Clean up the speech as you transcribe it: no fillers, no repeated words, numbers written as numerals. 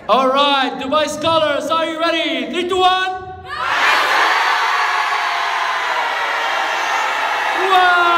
All right, Dubai Scholars, are you ready? 3, 2, 1. Wow!